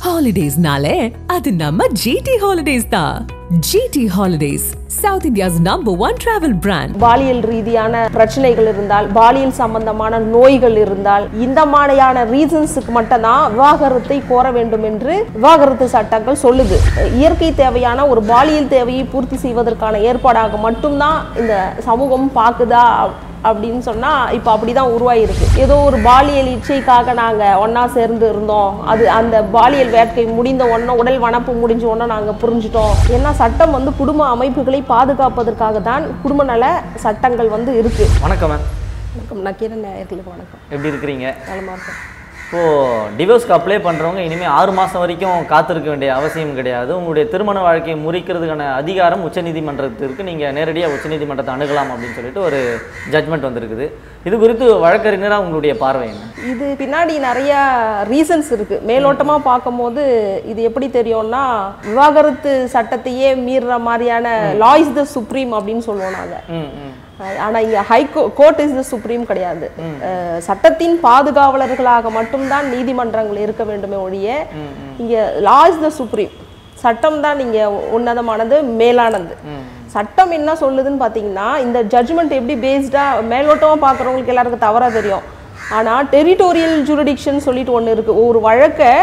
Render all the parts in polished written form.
Holidays nale, adu namma GT Holidays da. GT Holidays, South India's #1 travel brand. பாலியல் ரீதியான பிரச்சனைகள் இருந்தால், பாலியல் சம்பந்தமான நோய்கள் இருந்தால், இந்த மாதிரியான ரீசன்ஸுக்கு மட்டும் தான் விவாகரத்தை கோர வேண்டும் என்று விவாகரத்து சட்டங்கள் சொல்லுது. இயற்கை தேவையான ஒரு பாலியல் தேவையை பூர்த்தி செய்வதற்கான ஏற்பாடாக மட்டும்தான் இந்த சமூகம் பார்க்குதா அப்படின்னு சொன்னா இப்போ அப்படிதான் உருவாயிருக்கு. ஏதோ ஒரு பாலியல் இச்சைக்காக நாங்க ஒன்னா சேர்ந்து இருந்தோம், அது அந்த பாலியல் வேட்கை முடிந்த உடனே உடல் வனப்பு முடிஞ்ச உடனே நாங்க புரிஞ்சிட்டோம். ஏன்னா சட்டம் வந்து குடும்ப அமைப்புகளை பாதுகாப்பதற்காக தான் குடும்ப நல சட்டங்கள் வந்து இருக்கு. வணக்கம். வணக்கம் நக்கீரன் நேயர்களுக்கு வணக்கம். எப்படி இருக்கிறீங்க? நலமா இருக்கேன். இப்போது டிவோர்ஸ்க்கு அப்ளை பண்ணுறவங்க இனிமேல் 6 மாதம் வரைக்கும் காத்திருக்க வேண்டிய அவசியம் கிடையாது. உங்களுடைய திருமண வாழ்க்கையை முறிக்கிறதுக்கான அதிகாரம் உச்சநீதிமன்றத்திற்கு நீங்கள் நேரடியாக உச்சநீதிமன்றத்தை அணுகலாம் அப்படின்னு சொல்லிட்டு ஒரு ஜட்மெண்ட் வந்திருக்குது. இது குறித்து வழக்கறிஞராக உங்களுடைய பார்வை என்ன? இது பின்னாடி நிறைய ரீசன்ஸ் இருக்கு. மேலோட்டமா பார்க்கும்போது இது எப்படி தெரியும்னா, விவாகரத்து சட்டத்தையே மீறுற மாதிரியான லா இஸ் த சுப்ரீம் அப்படின்னு சொல்லுவோம் நாங்க. ஆனா இங்க high court is the supreme கிடையாது. சட்டத்தின் பாதுகாவலர்களாக மட்டும்தான் நீதிமன்றங்கள் இருக்க வேண்டுமே ஒழிய இங்க லா இஸ் த சுப்ரீம். சட்டம் தான் நீங்க உன்னதமானது, மேலானது. சட்டம் என்ன சொல்லுதுன்னு பாத்தீங்கன்னா, இந்த ஜட்ஜ்மெண்ட் எப்படி பேஸ்டா மேலோட்டமா பாக்குறவங்களுக்கு எல்லாருக்கும் தவறா தெரியும். ஆனா டெரிட்டோரியல் ஜூரிடிக்ஷன் சொல்லிட்டு ஒண்ணு இருக்கு. ஒரு வழக்கை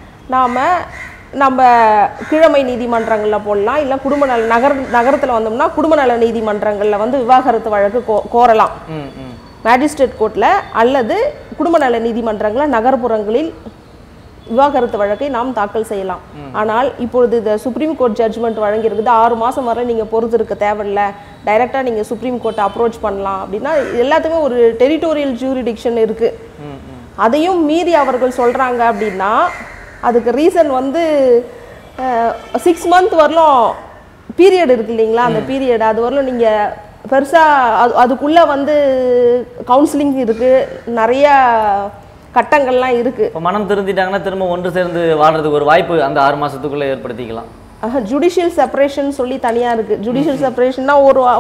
நம்ம கீழமை நீதிமன்றங்களில் போடலாம், இல்லை குடும்ப நல நகரத்தில் வந்தோம்னா குடும்ப நல நீதிமன்றங்களில் வந்து விவாகரத்து வழக்கு கோரலாம் மேஜிஸ்ட்ரேட் கோர்ட்டில், அல்லது குடும்ப நல நீதிமன்றங்களில் நகர்ப்புறங்களில் விவாகரத்து வழக்கை நாம் தாக்கல் செய்யலாம். ஆனால் இப்பொழுது இந்த சுப்ரீம் கோர்ட் ஜட்ஜ்மெண்ட் வழங்கியிருக்குது, 6 மாதம் வரை நீங்கள் பொறுத்து இருக்க தேவையில்லை, டைரெக்டாக நீங்கள் சுப்ரீம் கோர்ட்டை அப்ரோச் பண்ணலாம் அப்படின்னா எல்லாத்துக்குமே ஒரு டெரிட்டோரியல் ஜூரிடிக்ஷன் இருக்குது. அதையும் மீறி அவர்கள் சொல்கிறாங்க அப்படின்னா அதுக்கு ரீசன் வந்து 6 மந்த் வரலும் பீரியட் இருக்கு இல்லைங்களா, அந்த பீரியட் அது வரலும் நீங்கள் பெருசாக அதுக்குள்ளே வந்து கவுன்சிலிங் இருக்குது, நிறைய கட்டங்கள்லாம் இருக்குது. இப்போ மனம் திருந்திட்டாங்கன்னா திரும்ப ஒன்று சேர்ந்து வாழ்றதுக்கு ஒரு வாய்ப்பு அந்த 6 மாதத்துக்குள்ளே ஏற்படுத்திக்கலாம். ஜுடிஷியல் செப்பரேஷன் சொல்லி தனியாக இருக்குது. ஜுடிஷியல் செப்பரேஷன்னா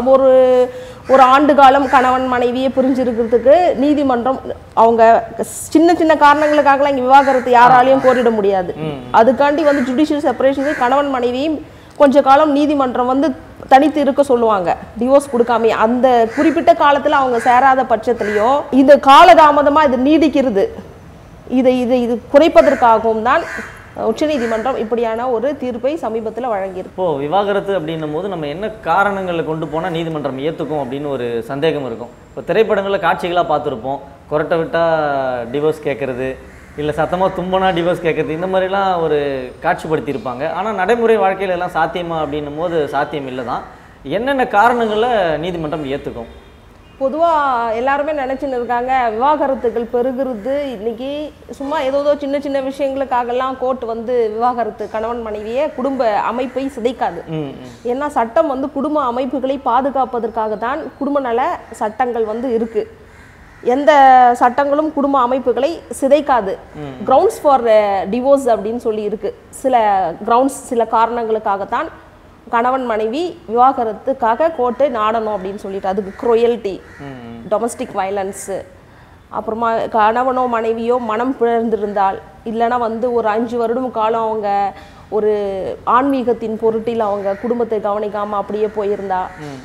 ஒரு ஆண்டு காலம் கணவன் மனைவியை பிரிஞ்சிருக்கிறதுக்கு நீதிமன்றம் அவங்க சின்ன சின்ன காரணங்களுக்காகலாம் இங்கே விவாகரத்து யாராலையும் கோரிட முடியாது. அதுக்காண்டி வந்து ஜுடிஷியல் செப்பரேஷனுக்கு கணவன் மனைவியும் கொஞ்ச காலம் நீதிமன்றம் வந்து தனித்து இருக்க சொல்லுவாங்க, டிவோர்ஸ் கொடுக்காம. அந்த குறிப்பிட்ட காலத்தில் அவங்க சேராத பட்சத்துலையும் இது காலதாமதமாக இது நீடிக்கிறது, இது குறைப்பதற்காகவும் தான் உச்சநீதிமன்றம் இப்படியான ஒரு தீர்ப்பை சமீபத்தில் வழங்கியிருக்கு. இப்போ விவாகரத்து அப்படின்னும் போது நம்ம என்ன காரணங்களை கொண்டு போனால் நீதிமன்றம் ஏற்றுக்கும் அப்படின்னு ஒரு சந்தேகம் இருக்கும். இப்போ திரைப்படங்களில் காட்சிகளாக பார்த்துருப்போம், கொரட்டை விட்டால் டிவோர்ஸ் கேட்குறது, இல்லை சத்தமாக தும்பனா டிவோர்ஸ் கேட்குறது, இந்த மாதிரிலாம் ஒரு காட்சிப்படுத்தியிருப்பாங்க. ஆனால் நடைமுறை வாழ்க்கையில் எல்லாம் சாத்தியமா அப்படின்னும் போது சாத்தியம் இல்லை தான். என்னென்ன காரணங்களை நீதிமன்றம் ஏற்றுக்கும்? பொதுவாக எல்லாருமே நினச்சின்னு இருக்காங்க, விவாகரத்துகள் பெருகிறது இன்னைக்கு சும்மா ஏதோ சின்ன சின்ன விஷயங்களுக்காகலாம் கோர்ட் வந்து விவாகரத்து கணவன் மனைவியை குடும்ப அமைப்பை சிதைக்காது. ஏன்னா சட்டம் வந்து குடும்ப அமைப்புகளை பாதுகாப்பதற்காக தான் குடும்ப நல சட்டங்கள் வந்து இருக்குது. எந்த சட்டங்களும் குடும்ப அமைப்புகளை சிதைக்காது. கிரவுண்ட்ஸ் ஃபார் டிவோர்ஸ் அப்படின்னு சொல்லி இருக்கு. சில கிரவுண்ட்ஸ், சில காரணங்களுக்காகத்தான் கணவன் மனைவி விவாகரத்துக்காக கோர்ட்டை நாடணும் அப்படின்னு சொல்லிட்டு, அதுக்கு குரோயல்ட்டி, டொமஸ்டிக் வயலன்ஸு, அப்புறமா கணவனோ மனைவியோ மனம் பிறந்திருந்தால், இல்லைன்னா வந்து ஒரு 5 வருடம் காலம் அவங்க ஒரு ஆன்மீகத்தின் பொருட்டில் அவங்க குடும்பத்தை கவனிக்காமல் அப்படியே போயிருந்தா,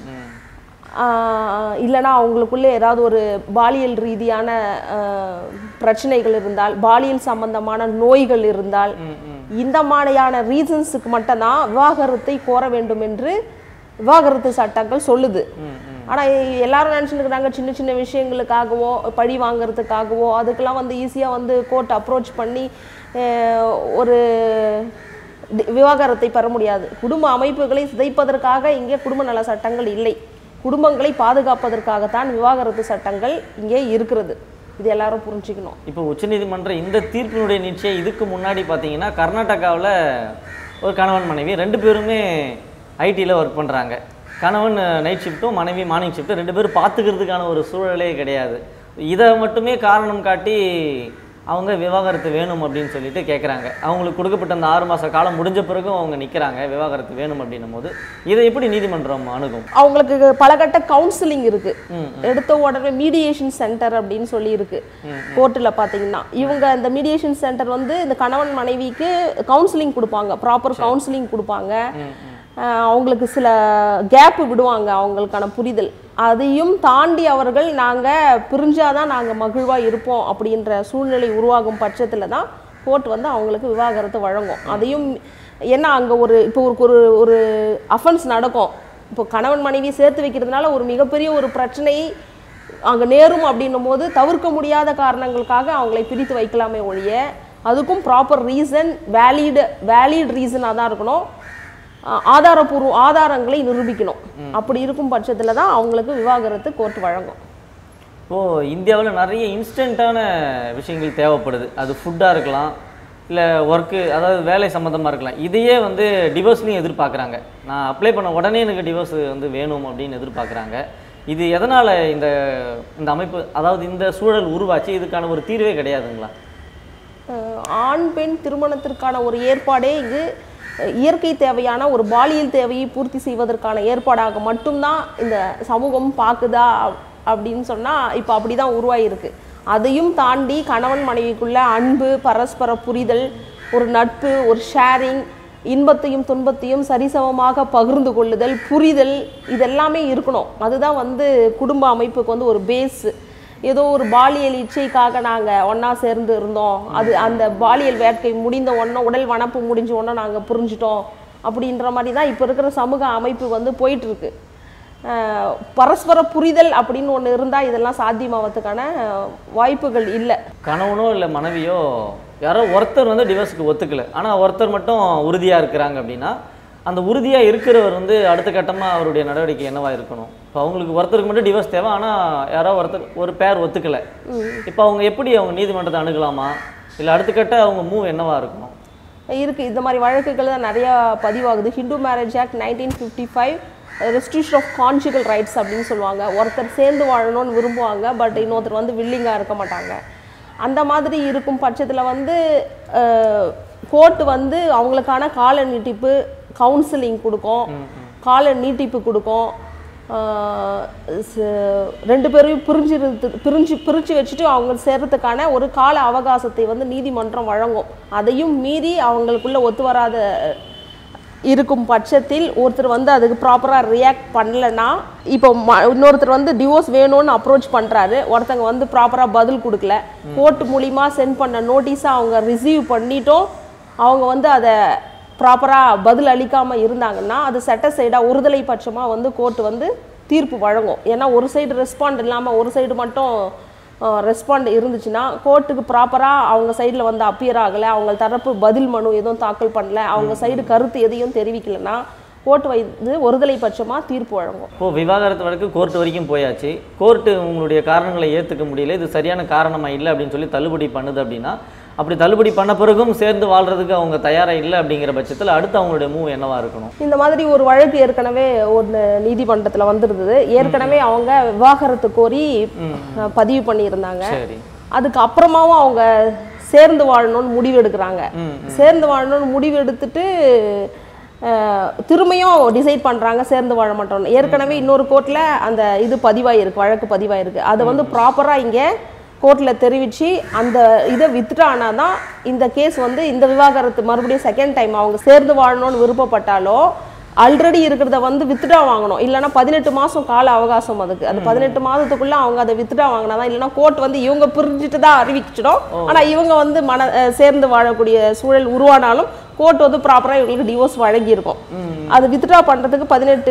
இல்லைனா அவங்களுக்குள்ளே ஏதாவது ஒரு பாலியல் ரீதியான பிரச்சனைகள் இருந்தால், பாலியல் சம்பந்தமான நோய்கள் இருந்தால், இந்த மாதிரியான ரீசன்ஸுக்கு மட்டும்தான் விவாகரத்தை கோர வேண்டும் என்று விவாகரத்து சட்டங்கள் சொல்லுது. ஆனால் எல்லாரும் நினச்சிட்டு இருக்கிறாங்க சின்ன சின்ன விஷயங்களுக்காகவோ பழி வாங்கிறதுக்காகவோ அதுக்கெல்லாம் வந்து ஈஸியாக வந்து கோர்ட் அப்ரோச் பண்ணி ஒரு விவாகரத்தை பெற முடியாது. குடும்ப அமைப்புகளை சிதைப்பதற்காக இங்கே குடும்ப நல சட்டங்கள் இல்லை, குடும்பங்களை பாதுகாப்பதற்காகத்தான் விவாகரத்து சட்டங்கள் இங்கே இருக்கிறது. இது எல்லாரும் புரிஞ்சுக்கணும். இப்போ உச்சநீதிமன்றம் இந்த தீர்ப்பினுடைய நிச்சயம் இதுக்கு முன்னாடி பார்த்தீங்கன்னா கர்நாடகாவில் ஒரு கணவன் மனைவி 2 பேருமே ஐடியில் ஒர்க் பண்ணுறாங்க. கணவன் நைட் ஷிஃப்ட்டும் மனைவி மார்னிங் ஷிஃப்ட்டும் 2 பேரும் பார்த்துக்கிறதுக்கான ஒரு சூழலே கிடையாது. இதை மட்டுமே காரணம் காட்டி அவங்க விவாகரத்து வேணும் அப்படின்னு சொல்லிட்டு கேட்குறாங்க. அவங்களுக்கு கொடுக்கப்பட்ட அந்த 6 மாத காலம் முடிஞ்ச பிறகும் அவங்க நிற்கிறாங்க விவாகரத்து வேணும் அப்படின்னும் போது இதை எப்படி நீதிமன்றம் அணுகும்? அவங்களுக்கு பலகட்ட கவுன்சிலிங் இருக்கு. எடுத்த உடனே மீடியேஷன் சென்டர் அப்படின்னு சொல்லி இருக்கு கோர்ட்டில் பார்த்தீங்கன்னா. இவங்க இந்த மீடியேஷன் சென்டர் வந்து இந்த கணவன் மனைவிக்கு கவுன்சிலிங் கொடுப்பாங்க, ப்ராப்பர் கவுன்சிலிங் கொடுப்பாங்க. அவங்களுக்கு சில கேப் விடுவாங்க அவங்களுக்கான புரிதல். அதையும் தாண்டி அவர்கள் நாங்கள் பிரிஞ்சாதான் நாங்கள் மகிழ்வாக இருப்போம் அப்படின்ற சூழ்நிலை உருவாகும் பட்சத்தில் தான் கோர்ட் வந்து அவங்களுக்கு விவாகரத்து வழங்கும். அதையும் ஏன்னா அங்கே இப்போ ஒரு அஃபென்ஸ் நடக்கும். இப்போ கணவன் மனைவி சேர்த்து வைக்கிறதுனால ஒரு மிகப்பெரிய ஒரு பிரச்சனை அங்கே நேரும் அப்படின்னும் போது தவிர்க்க முடியாத காரணங்களுக்காக அவங்களை பிரித்து வைக்கலாமே ஒழிய அதுக்கும் ப்ராப்பர் ரீசன், வேலிட் ரீசனாக தான் இருக்கணும். ஆதாரபூர்வ ஆதாரங்களை நிரூபிக்கணும். அப்படி இருக்கும் பட்சத்தில் தான் அவங்களுக்கு விவாகரத்து கோர்ட் வழங்கும். இப்போது இந்தியாவில் நிறைய இன்ஸ்டண்ட்டான விஷயங்கள் தேவைப்படுது. அது ஃபுட்டாக இருக்கலாம், இல்லை ஒர்க்கு, அதாவது வேலை சம்மந்தமாக இருக்கலாம். இதையே வந்து டிவோர்ஸ்லையும் எதிர்பார்க்குறாங்க. நான் அப்ளை பண்ண உடனே எனக்கு டிவோர்ஸ் வந்து வேணும் அப்படின்னு எதிர்பார்க்குறாங்க. இது எதனால் இந்த அமைப்பு, அதாவது இந்த சூழல் உருவாச்சு? இதுக்கான ஒரு தீர்வே கிடையாதுங்களா? ஆண் பெண் திருமணத்திற்கான ஒரு ஏற்பாடே இது இயற்கை தேவையான ஒரு பாலியல் தேவையை பூர்த்தி செய்வதற்கான ஏற்பாடாக மட்டும்தான் இந்த சமூகம் பார்க்குதா அப்படின்னு சொன்னால் இப்போ அப்படி தான் உருவாகிருக்கு. அதையும் தாண்டி கணவன் மனைவிக்குள்ள அன்பு, பரஸ்பர புரிதல், ஒரு நட்பு, ஒரு ஷேரிங், இன்பத்தையும் துன்பத்தையும் சரிசமமாக பகிர்ந்து கொள்ளுதல், புரிதல், இதெல்லாமே இருக்கணும். அதுதான் வந்து குடும்ப அமைப்புக்கு வந்து ஒரு பேஸ். ஏதோ ஒரு பாலியல் இச்சைக்காக நாங்கள் ஒன்றா சேர்ந்து இருந்தோம், அது அந்த பாலியல் வேட்கை முடிந்த உடனே, உடல் வனப்பு முடிஞ்ச உடனே நாங்கள் புரிஞ்சிட்டோம் அப்படின்ற மாதிரி தான் இப்போ இருக்கிற சமூக அமைப்பு வந்து போயிட்டுருக்கு. பரஸ்பர புரிதல் அப்படின்னு ஒன்று இருந்தால் இதெல்லாம் சாத்தியமாவதுக்கான வாய்ப்புகள் இல்லை. கணவனோ இல்லை மனைவியோ யாரோ ஒருத்தர் வந்து டிவோர்ஸுக்கு ஒத்துக்கலை, ஆனால் ஒருத்தர் மட்டும் உறுதியாக இருக்கிறாங்க அப்படின்னா அந்த உறுதியாக இருக்கிறவர் வந்து அடுத்த கட்டமாக அவருடைய நடவடிக்கை என்னவா இருக்கணும்? இப்போ அவங்களுக்கு ஒருத்தருக்கு மட்டும் டிவோர்ஸ் தேவை, ஆனால் யாரோ ஒரு பேர் ஒத்துக்கலை. இப்போ அவங்க எப்படி அவங்க நீதிமன்றத்தை அணுகலாமா, இல்லை அடுத்த கட்ட அவங்க மூவ் என்னவா இருக்கணும்? இருக்குது, இந்த மாதிரி வழக்குகள் தான் நிறையா பதிவாகுது. Hindu marriage act 1955 restriction of conjugal rights அப்படின்னு சொல்லுவாங்க. ஒருத்தர் சேர்ந்து வாழணும்னு விரும்புவாங்க, பட் இன்னொருத்தர் வந்து வில்லிங்காக இருக்க மாட்டாங்க. அந்த மாதிரி இருக்கும் பட்சத்தில் வந்து கோர்ட்டு வந்து அவங்களுக்கான கால நீட்டிப்பு, கவுன்சிலிங் கொடுக்கும், கால நீட்டிப்பு கொடுக்கும். 2 பேரையும் பிரித்து வச்சுட்டு அவங்க சேர்றதுக்கான ஒரு கால அவகாசத்தை வந்து நீதிமன்றம் வழங்கும். அதையும் மீறி அவங்களுக்குள்ள ஒத்து வராத இருக்கும் பட்சத்தில் ஒருத்தர் வந்து அதுக்கு ப்ராப்பராக ரியாக்ட் பண்ணலைன்னா, இப்போ இன்னொருத்தர் வந்து டிவோர்ஸ் வேணும்னு அப்ரோச் பண்ணுறாரு, ஒருத்தங்க வந்து ப்ராப்பராக பதில் கொடுக்கல, கோர்ட் மூலிமா சென்ட் பண்ண நோட்டீஸை அவங்க ரிசீவ் பண்ணிட்டோம், அவங்க வந்து அதை ப்ராப்பராக பதில் அளிக்காமல் இருந்தாங்கன்னா அது சைடாக ஒருதலை பட்சமாக வந்து கோர்ட் வந்து தீர்ப்பு வழங்கும். ஏன்னா ஒரு சைடு ரெஸ்பாண்ட் இல்லாமல் ஒரு சைடு மட்டும் ரெஸ்பாண்ட் இருந்துச்சுன்னா கோர்ட்டுக்கு ப்ராப்பராக அவங்க சைடில் வந்து அப்பியர் ஆகலை, அவங்க தரப்பு பதில் மனு எதுவும் தாக்கல் பண்ணல, அவங்க சைடு கருத்து எதையும் தெரிவிக்கலைன்னா கோர்ட் வந்து ஒருதலை பட்சமாக தீர்ப்பு வழங்கும். இப்போது விவாகரத்து வழக்கு கோர்ட் வரைக்கும் போயாச்சு, கோர்ட்டு உங்களுடைய காரணங்களை ஏற்றுக்க முடியல, இது சரியான காரணமாக இல்லை அப்படின்னு சொல்லி தள்ளுபடி பண்ணுது அப்படின்னா, அப்படி தள்ளுபடி பண்ண பிறகும் சேர்ந்து வாழ்றதுக்கு அவங்க தயாராக இல்லை அப்படிங்கிற பட்சத்தில் அடுத்து அவங்களுடைய மூவ் என்னவா இருக்கணும்? இந்த மாதிரி ஒரு வழக்கு ஏற்கனவே ஒரு நீதிமன்றத்தில் வந்துருந்தது. ஏற்கனவே அவங்க விவாகரத்து கோரி பதிவு பண்ணியிருந்தாங்க. அதுக்கு அப்புறமாவும் அவங்க சேர்ந்து வாழணும்னு முடிவு எடுக்கிறாங்க. சேர்ந்து வாழணும்னு முடிவு எடுத்துட்டு திரும்பியும் டிசைட் பண்ணுறாங்க சேர்ந்து வாழ மாட்டோம்னு. ஏற்கனவே இன்னொரு கோர்ட்டில் அந்த இது பதிவாயிருக்கு, வழக்கு பதிவாயிருக்கு. அதை வந்து ப்ராப்பராக இங்கே கோர்ட்டில் தெரிவித்து அந்த இதை வித்ட்ரானா தான் இந்த கேஸ் வந்து இந்த விவாகரத்து மறுபடியும் செகண்ட் டைம் அவங்க சேர்ந்து வாழணும்னு விருப்பப்பட்டாலோ ஆல்ரெடி இருக்கிறத வந்து வித்ட்ரா வாங்கணும். இல்லைனா 18 மாதம் கால அவகாசம் அதுக்கு. அந்த 18 மாதத்துக்குள்ளே அவங்க அதை வித்ட்ரா வாங்கினா தான், இல்லைனா கோர்ட் வந்து இவங்க பிரிஞ்சுட்டு தான் அறிவிச்சிடும். ஆனால் இவங்க வந்து சேர்ந்து வாழக்கூடிய சூழல் உருவானாலும் கோர்ட் வந்து ப்ராப்பராக இவங்களுக்கு டிவோர்ஸ் வழங்கியிருக்கும். அது வித்ட்ரா பண்ணுறதுக்கு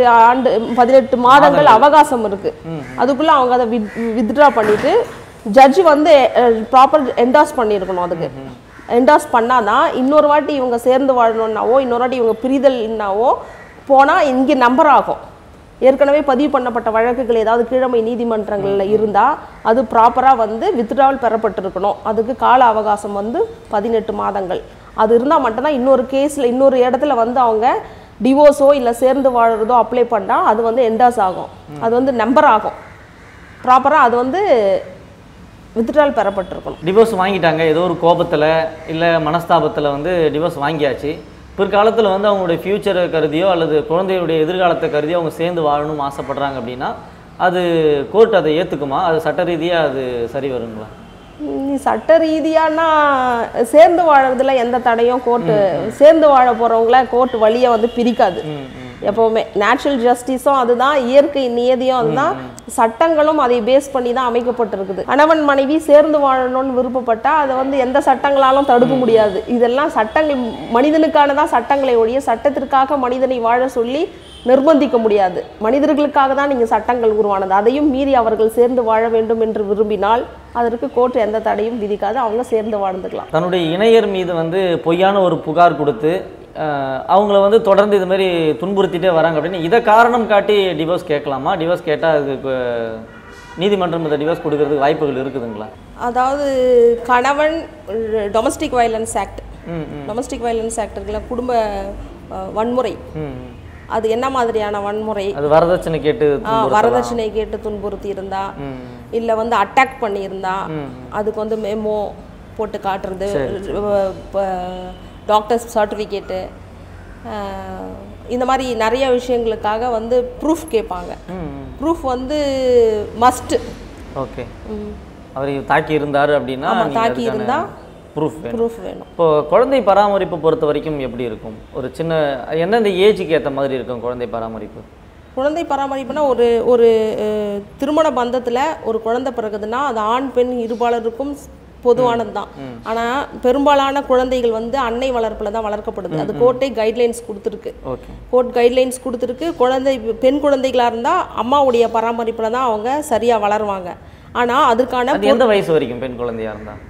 18 மாதங்கள் அவகாசம் இருக்குது. அதுக்குள்ளே அவங்க அதை வித்ட்ரா பண்ணிவிட்டு ஜட்ஜு வந்து ப்ராப்பர் என்டாஸ் பண்ணியிருக்கணும். அதுக்கு என்டாஸ் பண்ணாதான் இன்னொரு வாட்டி இவங்க சேர்ந்து வாழணுன்னாவோ இன்னொரு வாட்டி இவங்க பிரிதல்னாவோ போனால் இங்கே நம்பர் ஆகும். ஏற்கனவே பதிவு பண்ணப்பட்ட வழக்குகள் ஏதாவது கீழமை நீதிமன்றங்களில் இருந்தால் அது ப்ராப்பராக வந்து வித்ட்ராவல் பெறப்பட்டிருக்கணும். அதுக்கு கால அவகாசம் வந்து 18 மாதங்கள். அது இருந்தால் மட்டும்தான் இன்னொரு கேஸில் இன்னொரு இடத்துல வந்து அவங்க டிவோர்ஸோ இல்லை சேர்ந்து வாழறதோ அப்ளை பண்ணால் அது வந்து என்டாஸ் ஆகும். அது வந்து நம்பர் ஆகும் ப்ராப்பராக. அது வந்து வித்ட்ரால் பெறப்பட்டிருக்கணும். டிவோர்ஸ் வாங்கிட்டாங்க, ஏதோ ஒரு கோபத்தில் இல்லை மனஸ்தாபத்தில் வந்து டிவோர்ஸ் வாங்கியாச்சு. பிற்காலத்தில் வந்து அவங்களுடைய ஃப்யூச்சரை கருதியோ அல்லது குழந்தையுடைய எதிர்காலத்தை கருதியோ அவங்க சேர்ந்து வாழணும்னு ஆசைப்படுறாங்க அப்படின்னா அது கோர்ட் அதை ஏற்றுக்குமா? அது சட்ட ரீதியாக அது சரி வருங்களா? சட்ட ரீதியானா சேர்ந்து வாழறதுல எந்த தடையும் கோர்ட்டு சேர்ந்து வாழ போகிறவங்கள கோர்ட் வழியை வந்து பிரிக்காது. எப்போவுமே நேச்சுரல் ஜஸ்டிஸும் அதுதான், இயற்கை நியதியும் அதுதான், சட்டங்களும் அதை பேஸ் பண்ணி தான் அமைக்கப்பட்டிருக்குது. கணவன் மனைவி சேர்ந்து வாழணும்னு விருப்பப்பட்டா அதை வந்து எந்த சட்டங்களாலும் தடுக்க முடியாது. இதெல்லாம் சட்டங்கள் மனிதனுக்கானதான் சட்டங்களை ஒழிய சட்டத்திற்காக மனிதனை வாழ சொல்லி நிர்பந்திக்க முடியாது. மனிதர்களுக்காக தான் நீங்கள் சட்டங்கள் உருவானது. அதையும் மீறி அவர்கள் சேர்ந்து வாழ வேண்டும் என்று விரும்பினால் அதற்கு கோர்ட் எந்த தடையும் விதிக்காது, அவங்க சேர்ந்து வாழ்ந்துக்கலாம். தன்னுடைய இணையர் மீது வந்து பொய்யான ஒரு புகார் கொடுத்து அவங்கள வந்து தொடர்ந்து இது மாதிரி துன்புறுத்திட்டே வராங்க அப்படின்னு இதை காரணம் காட்டி டிவோர்ஸ் கேட்கலாமா? டிவோர்ஸ் கேட்டால் அதுக்கு நீதிமன்றம் இந்த டிவோர்ஸ் கொடுக்கறதுக்கு வாய்ப்புகள் இருக்குதுங்களா? அதாவது கணவன் domestic violence act, domestic violence act இருக்குல்ல, குடும்ப வன்முறை, அது என்ன மாதிரியான வன்முறை? அது வரதட்சணை கேட்டு துன்புறுத்தி இருந்தா, இல்லை வந்து அட்டாக் பண்ணியிருந்தா, அதுக்கு வந்து மெமோ போட்டு காட்டுறது, டாக்டர்ஸ் சர்டிஃபிகேட்டு, இந்த மாதிரி நிறைய விஷயங்களுக்காக வந்து ப்ரூஃப் கேட்பாங்க. ப்ரூஃப் வந்து மஸ்ட். ஓகே, அவர் தாக்கி இருந்தார் அப்படின்னா தாக்கி இருந்தால் ப்ரூஃப் வேணும். இப்போ குழந்தை பராமரிப்பு பொறுத்த வரைக்கும் எப்படி இருக்கும்? ஒரு சின்ன எந்தெந்த ஏஜுக்கு ஏற்ற மாதிரி இருக்கும் குழந்தை பராமரிப்பு? குழந்தை பராமரிப்புனா ஒரு திருமண பந்தத்தில் ஒரு குழந்தை பிறகுதுன்னா அது ஆண் பெண் இருபாலருக்கும் பொதுவானது தான். ஆனால் பெரும்பாலான குழந்தைகள் வந்து அன்னை வளர்ப்பில் தான் வளர்க்கப்படுது. அது கோர்ட்டே கைட்லைன்ஸ் கொடுத்துருக்கு. கோர்ட் கைட்லைன்ஸ் கொடுத்துருக்கு. பெண் குழந்தைகளாக இருந்தால் அம்மாவுடைய பராமரிப்பில் தான் அவங்க சரியாக வளருவாங்க. ஆனால் அதற்கான எந்த வயசு வரைக்கும் பெண் குழந்தையாக இருந்தால்?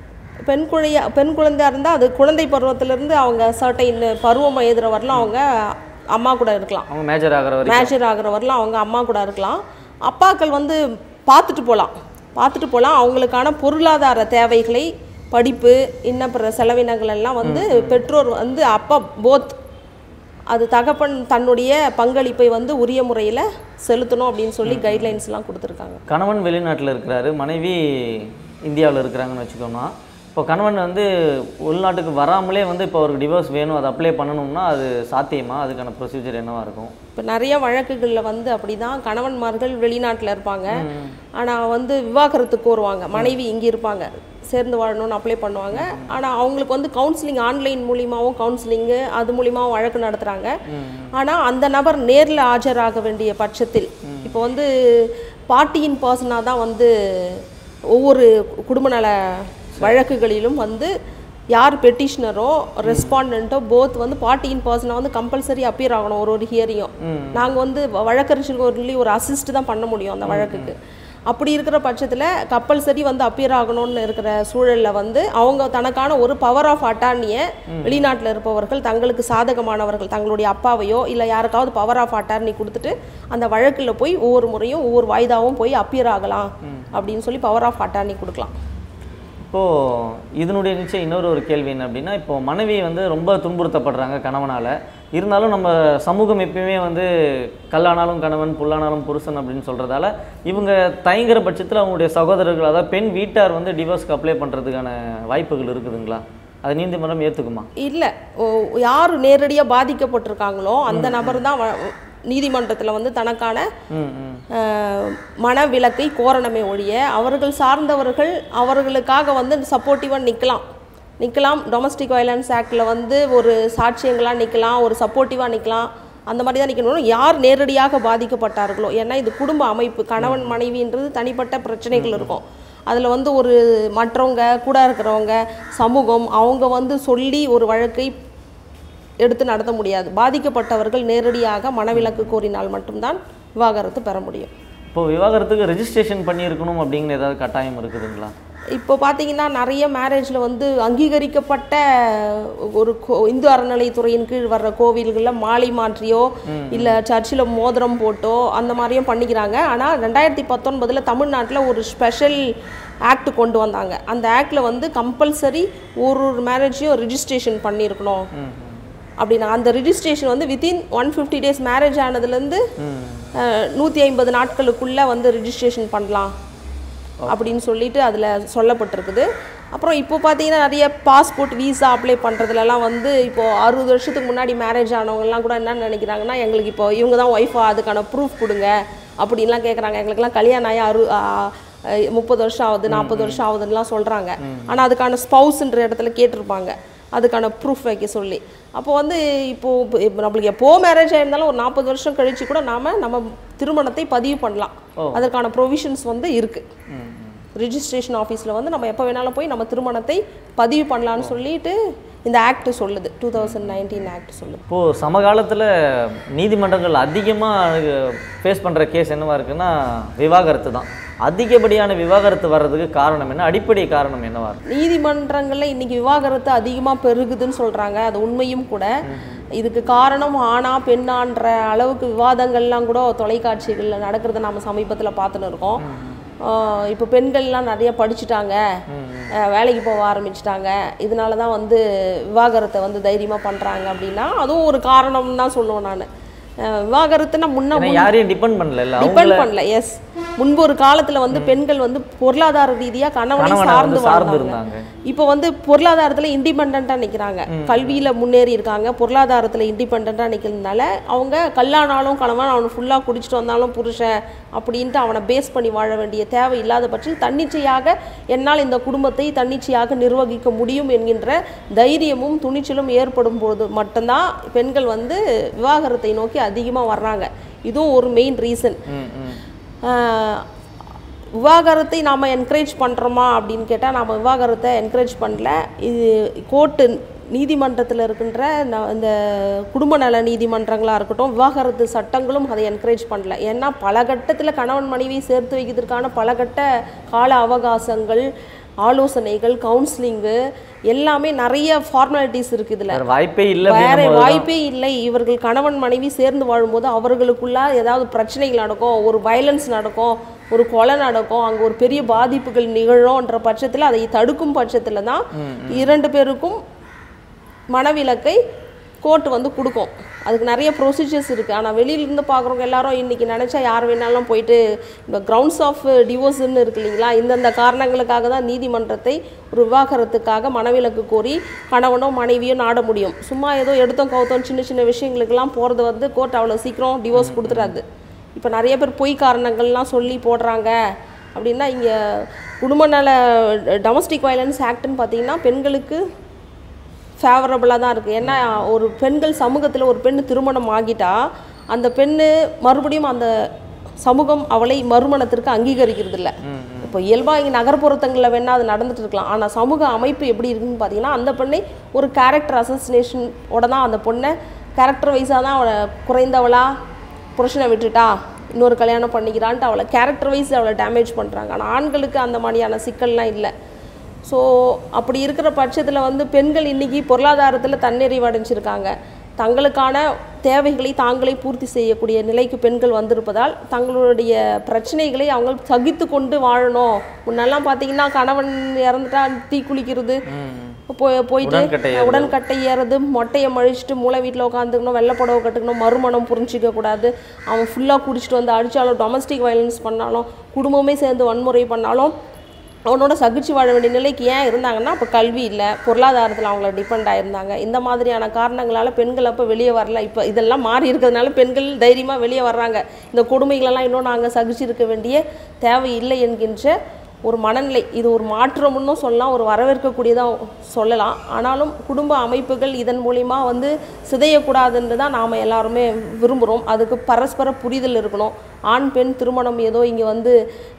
பெண் குழந்தையாக இருந்தால் அது குழந்தை பருவத்திலேருந்து அவங்க சர்டைன் பருவம் எழுதுகிற வரலாம் அவங்க அம்மா கூட இருக்கலாம். அவங்க மேஜர் ஆகிற வரலாம் அவங்க அம்மா கூட இருக்கலாம். அப்பாக்கள் வந்து பார்த்துட்டு போகலாம். அவங்களுக்கான பொருளாதார தேவைகளை, படிப்பு, இன்னும் பிற செலவினங்கள் எல்லாம் வந்து பெற்றோர் வந்து அப்பா போத் அது தகப்பன் தன்னுடைய பங்களிப்பை வந்து உரிய முறையில் செலுத்தணும் அப்படின்னு சொல்லி கைட்லைன்ஸ்லாம் கொடுத்துருக்காங்க. கணவன் வெளிநாட்டில் இருக்கிறாரு, மனைவி இந்தியாவில் இருக்கிறாங்கன்னு வச்சுக்கோமா. இப்போ கணவன் வந்து உள்நாட்டுக்கு வராமலே வந்து இப்போ அவருக்கு டிவோர்ஸ் வேணும், அதை அப்ளை பண்ணணும்னா அது சாத்தியமா? அதுக்கான ப்ரொசீஜர் என்னவா இருக்கும்? இப்போ நிறைய வழக்குகளில் வந்து அப்படி தான் கணவன்மார்கள் வெளிநாட்டில் இருப்பாங்க, ஆனால் வந்து விவாகரத்து கோருவாங்க. மனைவி இங்கே இருப்பாங்க, சேர்ந்து வாழணும்னு அப்ளை பண்ணுவாங்க. ஆனால் அவங்களுக்கு வந்து கவுன்சிலிங் ஆன்லைன் மூலியமாகவும் கவுன்சிலிங்கு அது மூலியமாகவும் வழக்கு நடத்துகிறாங்க. ஆனால் அந்த நபர் நேரில் ஆஜராக வேண்டிய பட்சத்தில் இப்போ வந்து பார்ட்டியின் பர்சனாக தான் வந்து ஒவ்வொரு குடும்ப நல வழக்குகளிலும் வந்து யார் பெட்டிஷனரோ ரெஸ்பாண்டண்ட்டோ போத் வந்து பார்ட்டியின் பர்சனாக வந்து கம்பல்சரி அப்பியர் ஆகணும். ஒரு ஹியரியும் நாங்கள் வந்து வழக்கறிஞர்கள் ஒரு அசிஸ்ட் தான் பண்ண முடியும் அந்த வழக்குக்கு. அப்படி இருக்கிற பட்சத்தில் கம்பல்சரி வந்து அப்பியர் ஆகணும்னு இருக்கிற சூழலில் வந்து அவங்க தனக்கான ஒரு பவர் ஆஃப் அட்டார்னியை வெளிநாட்டில் இருப்பவர்கள் தங்களுக்கு சாதகமானவர்கள் தங்களுடைய அப்பாவையோ இல்லை யாருக்காவது பவர் ஆஃப் அட்டார்னி கொடுத்துட்டு அந்த வழக்கில் போய் ஒவ்வொரு முறையும் ஒவ்வொரு வாய்தாவும் போய் அப்பியர் ஆகலாம் அப்படின்னு சொல்லி பவர் ஆஃப் அட்டார்னி கொடுக்கலாம். இப்போது இதனுடைய நிச்சயம் இன்னொரு கேள்வி என்ன அப்படின்னா, இப்போது மனைவி வந்து ரொம்ப துன்புறுத்தப்படுறாங்க கணவனால். இருந்தாலும் நம்ம சமூகம் எப்பயுமே வந்து கல்லானாலும் கணவன் புல்லானாலும் புருஷன் அப்படின்னு சொல்கிறதால இவங்க தயங்குற பட்சத்தில் அவங்களுடைய சகோதரர்கள் அதாவது பெண் வீட்டார் வந்து டிவோர்ஸ்க்கு அப்ளை பண்ணுறதுக்கான வாய்ப்புகள் இருக்குதுங்களா? அது நீதிமன்றம் ஏற்றுக்குமா? இல்லை, யார் நேரடியாக பாதிக்கப்பட்டிருக்காங்களோ அந்த நபர் தான் நீதிமன்றத்தில் வந்து தனக்கான மனவிலக்கை கோரணுமே ஒழிய அவர்கள் சார்ந்தவர்கள் அவர்களுக்காக வந்து சப்போர்ட்டிவாக நிற்கலாம். டொமஸ்டிக் வயலன்ஸ் ஆக்டில் வந்து ஒரு சாட்சியங்களாக நிற்கலாம், ஒரு சப்போர்ட்டிவாக நிற்கலாம், அந்த மாதிரி தான் நிற்கணும். யார் நேரடியாக பாதிக்கப்பட்டார்களோ, ஏன்னா இது குடும்ப அமைப்பு, கணவன் மனைவின்றது தனிப்பட்ட பிரச்சனைகள் இருக்கும். அதில் வந்து ஒரு மற்றவங்க கூட இருக்கிறவங்க சமூகம் அவங்க வந்து சொல்லி ஒரு வழக்கை எடுத்து நடத்த முடியாது. பாதிக்கப்பட்டவர்கள் நேரடியாக மனவிலக்கு கோரினால் மட்டும்தான் விவாகரத்து பெற முடியும். இப்போ விவாகரத்துக்கு ரெஜிஸ்ட்ரேஷன் பண்ணியிருக்கணும் அப்படிங்கிற ஏதாவது கட்டாயம் இருக்குதுங்களா? இப்போ பார்த்தீங்கன்னா நிறைய மேரேஜில் வந்து அங்கீகரிக்கப்பட்ட ஒரு இந்து அறநிலைத்துறையின் கீழ் வர்ற கோவில்களில் மாலை மாற்றியோ இல்லை சர்ச்சில் மோதிரம் போட்டோ அந்த மாதிரியும் பண்ணிக்கிறாங்க. ஆனால் 2019 தமிழ்நாட்டில் ஒரு ஸ்பெஷல் ஆக்ட் கொண்டு வந்தாங்க. அந்த ஆக்டில் வந்து கம்பல்சரி ஒரு மேரேஜையும் ரெஜிஸ்ட்ரேஷன் பண்ணியிருக்கணும் அப்படின்னா அந்த ரிஜிஸ்ட்ரேஷன் வந்து வித்தின் 150 days மேரேஜ் ஆனதுலேருந்து 150 நாட்களுக்குள்ளே வந்து ரிஜிஸ்ட்ரேஷன் பண்ணலாம் அப்படின்னு சொல்லிட்டு அதில் சொல்லப்பட்டிருக்குது. அப்புறம் இப்போ பார்த்தீங்கன்னா நிறைய பாஸ்போர்ட் வீசா அப்ளை பண்ணுறதுலலாம் வந்து இப்போது 60 வருஷத்துக்கு முன்னாடி மேரேஜ் ஆனவங்கலாம் கூட என்ன நினைக்கிறாங்கன்னா, எங்களுக்கு இப்போ இவங்க தான் ஒய்ஃபா, அதுக்கான ப்ரூஃப் கொடுங்க அப்படின்லாம் கேட்குறாங்க. எங்களுக்குலாம் கல்யாணம் ஆகி 30 வருஷம் ஆகுது, 40 வருஷம் ஆகுதுன்னெலாம் சொல்கிறாங்க. ஆனால் அதுக்கான ஸ்பவுஸ்ன்ற இடத்துல கேட்டிருப்பாங்க அதுக்கான ப்ரூஃப் வைக்க சொல்லி. அப்போ வந்து இப்போது நம்மளுக்கு எப்போ மேரேஜ் ஆயிருந்தாலும் ஒரு 40 வருஷம் கழித்து கூட நம்ம திருமணத்தை பதிவு பண்ணலாம். அதற்கான ப்ரொவிஷன்ஸ் வந்து இருக்குது. ரிஜிஸ்ட்ரேஷன் ஆஃபீஸில் வந்து நம்ம எப்போ வேணாலும் போய் நம்ம திருமணத்தை பதிவு பண்ணலான்னு சொல்லிட்டு இந்த ஆக்ட் சொல்லுது, 2019 ஆக்ட் சொல்லுது. இப்போது சமகாலத்தில் நீதிமன்றங்கள் அதிகமாக ஃபேஸ் பண்ணுற கேஸ் என்னவா இருக்குன்னா விவாகரத்து தான். அதிகப்படியான விவாகரத்து வர்றதுக்கு காரணம் என்ன, அடிப்படை காரணம் என்னவா இருக்கு? நீதிமன்றங்களில் இன்றைக்கி விவாகரத்து அதிகமாக பெருகுதுன்னு சொல்கிறாங்க, அது உண்மையும் கூட. இதுக்கு காரணம் ஆணா பெண்ணான்ற அளவுக்கு விவாதங்கள்லாம் கூட தொலைக்காட்சிகளில் நடக்கிறத நம்ம சமீபத்தில் பார்த்துன்னு இருக்கோம். இப்போ பெண்கள்லாம் நிறைய படிச்சுட்டாங்க, வேலைக்கு போக ஆரம்பிச்சிட்டாங்க, இதனால தான் வந்து விவாகரத்தை வந்து தைரியமாக பண்ணுறாங்க அப்படின்னா அதுவும் ஒரு காரணம் தான் சொல்லுவேன் நான். விவாகரத்துனா யாரையும் டிபெண்ட் பண்ணல. எஸ், முன்பு ஒரு காலத்தில் வந்து பெண்கள் வந்து பொருளாதார ரீதியாக கணவனை சார்ந்து இருந்தாங்க. இப்போ வந்து பொருளாதாரத்தில் இண்டிபெண்ட்டாக நிற்கிறாங்க, கல்வியில் முன்னேறி இருக்காங்க, பொருளாதாரத்தில் இண்டிபெண்ட்டாக நிற்கிறதுனால அவங்க கல்யாணாலும் கணவன் அவனை ஃபுல்லாக குடிச்சிட்டு வந்தாலும் புருஷன் அப்படின்ட்டு அவனை பேஸ் பண்ணி வாழ வேண்டிய தேவை இல்லாத பட்சத்தில் தன்னிச்சையாக என்னால் இந்த குடும்பத்தை தன்னிச்சையாக நிர்வகிக்க முடியும் என்கின்ற தைரியமும் துணிச்சலும் ஏற்படும் போது மட்டும்தான் பெண்கள் வந்து விவாகரத்தை நோக்கி அதிகமாக வர்றாங்க. இதுவும் ஒரு மெயின் ரீசன். விவாகரத்தை நாம் என்கரேஜ் பண்ணுறோமா அப்படின்னு கேட்டால் நாம் விவாகரத்தை என்கரேஜ் பண்ணல. இது கோர்ட்டு நீதிமன்றத்தில் இருக்கின்ற இந்த குடும்ப நல நீதிமன்றங்களாக இருக்கட்டும், விவாகரத்து சட்டங்களும் அதை என்கரேஜ் பண்ணல. ஏன்னா பல கட்டத்தில் கணவன் மனைவி சேர்த்து வைக்கிறதுக்கான பல கட்ட கால அவகாசங்கள், ஆலோசனைகள், கவுன்சிலிங்கு எல்லாமே நிறைய ஃபார்மாலிட்டிஸ் இருக்குது. இதில் வேற வாய்ப்பே இல்லை. இவர்கள் கணவன் மனைவி சேர்ந்து வாழும்போது அவர்களுக்குள்ள ஏதாவது பிரச்சனைகள் நடக்கும், ஒரு வயலன்ஸ் நடக்கும், ஒரு கொலை நடக்கும், அங்கே ஒரு பெரிய பாதிப்புகள் நிகழும்ன்ற பட்சத்தில் அதை தடுக்கும் பட்சத்தில் தான் 2 பேருக்கும் மனவிலக்கை கோர்ட்டு வந்து கொடுக்கும். அதுக்கு நிறைய ப்ரொசீஜர்ஸ் இருக்குது. ஆனால் வெளியிலேருந்து பார்க்குறவங்க எல்லாரும் இன்றைக்கி நினச்சா யார் வேணாலும் போயிட்டு இந்த கிரவுண்ட்ஸ் ஆஃப் டிவோர்ஸ்ன்னு இருக்கு இல்லைங்களா, இந்தந்த காரணங்களுக்காக தான் நீதிமன்றத்தை ஒரு விவாகரத்துக்காக மனவிலக்கு கோரி கணவனோ மனைவியோ நாட முடியும். சும்மா ஏதோ எடுத்தோம் கவுத்தோம் சின்ன சின்ன விஷயங்களுக்கெல்லாம் போகிறது வந்து கோர்ட் அவ்வளோ சீக்கிரம் டிவோர்ஸ் கொடுத்துடாது. இப்போ நிறைய பேர் பொய் காரணங்கள்லாம் சொல்லி போடுறாங்க. அப்படின்னா இங்கே குடும்ப நல டொமஸ்டிக் வயலன்ஸ் ஆக்ட்னு பார்த்திங்கன்னா பெண்களுக்கு ஃபேவரபுளாக தான் இருக்குது. ஏன்னா ஒரு பெண்கள் சமூகத்தில் ஒரு பெண் திருமணம் ஆகிட்டா அந்த பெண்ணு மறுபடியும் அந்த சமூகம் அவளை மறுமணத்திற்கு அங்கீகரிக்கிறது இல்லை. இப்போ இயல்பாக இங்கே நகர்ப்புறத்தங்களில் வேணால் அது நடந்துட்டு இருக்கலாம். ஆனால் சமூக அமைப்பு எப்படி இருக்குதுன்னு பார்த்தீங்கன்னா அந்த பெண்ணை ஒரு கேரக்டர் அசசினேஷனோட தான் அந்த பொண்ணை கேரக்டர் வைஸாக தான் அவளை குறைந்தவளா, புருஷனை விட்டுட்டா இன்னொரு கல்யாணம் பண்ணிக்கிறான்ட்டு அவளை கேரக்டர் வைஸ் அவளை டேமேஜ் பண்ணுறாங்க. ஆனால் ஆண்களுக்கு அந்த மாதிரியான சிக்கல்லாம் இல்லை. ஸோ அப்படி இருக்கிற பட்சத்தில் வந்து பெண்கள் இன்றைக்கி பொருளாதாரத்தில் தன்னிறைவு அடைஞ்சிருக்காங்க. தங்களுக்கான தேவைகளை தாங்களே பூர்த்தி செய்யக்கூடிய நிலைக்கு பெண்கள் வந்திருப்பதால் தங்களுடைய பிரச்சனைகளை அவங்க சகித்து கொண்டு வாழணும். முன்னெல்லாம் பார்த்தீங்கன்னா கணவன் இறந்துட்டா தீ குளிக்கிறது, போயிட்டு உடன்கட்டை ஏறது, மொட்டையை மழிச்சிட்டு மூளை வீட்டில் உட்காந்துக்கணும், வெள்ளைப்படவை கட்டுக்கணும், மறுமணம் புரிஞ்சிக்க கூடாது, அவன் ஃபுல்லாக குடிச்சிட்டு வந்து அடித்தாலும், டொமஸ்டிக் வயலன்ஸ் பண்ணாலும், குடும்பமே சேர்ந்து வன்முறை பண்ணாலும் அவனோட சகிச்சு வாழ வேண்டிய நிலைக்கு ஏன் இருந்தாங்கன்னா அப்போ கல்வி இல்லை, பொருளாதாரத்தில் அவங்கள டிபெண்ட் ஆகியிருந்தாங்க. இந்த மாதிரியான காரணங்களால் பெண்கள் அப்போ வெளியே வரல. இப்போ இதெல்லாம் மாறி இருக்கிறதுனால பெண்கள் தைரியமாக வெளியே வர்றாங்க. இந்த கொடுமைகளெல்லாம் இன்னும் நாங்கள் சகிச்சிருக்க வேண்டிய தேவை இல்லை என்கின்ற ஒரு மனநிலை. இது ஒரு மாற்றம்னு சொல்லலாம், ஒரு வரவேற்கக்கூடியதாக சொல்லலாம். ஆனாலும் குடும்ப அமைப்புகள் இதன் மூலிமா வந்து சிதையக்கூடாதுன்னு தான் நாம் எல்லாருமே விரும்புகிறோம். அதுக்கு பரஸ்பர புரிதல் இருக்கணும். ஆண் பெண் திருமணம் ஏதோ இங்கே வந்து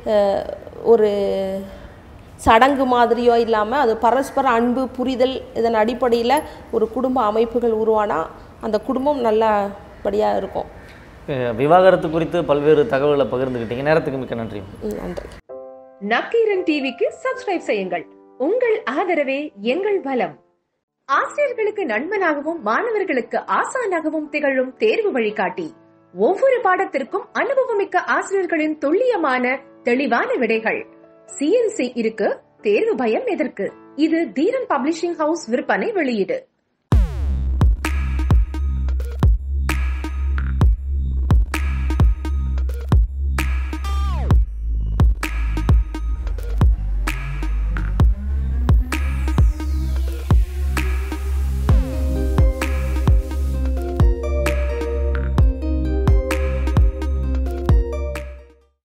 ஒரு சடங்கு மாதிரியோ இல்லாமல் அது பரஸ்பர அன்பு புரிதல் இதன் அடிப்படையில் ஒரு குடும்ப அமைப்புகள் உருவானா அந்த குடும்பம் நல்லபடியாக இருக்கும். விவாகரத்து குறித்து பல்வேறு தகவல்களை பகிர்ந்துக்கிட்டீங்க. நேரத்துக்கு மிக்க நன்றி. நன்றி. நக்கீரன் டிவிக்கு சப்ஸ்கிரைப் செய்யுங்கள். உங்கள் ஆதரவே எங்கள் பலம். ஆசிரியர்களுக்கு நண்பனாகவும் மாணவர்களுக்கு ஆசானாகவும் திகழும் தேர்வு வழிகாட்டி. ஒவ்வொரு பாடத்திற்கும் அனுபவமிக்க ஆசிரியர்களின் துல்லியமான தெளிவான விடைகள். CNC இருக்கு, தேர்வு பயம் எதற்கு? இது தீரன் பப்ளிஷிங் ஹவுஸ் விற்பனை வெளியீடு.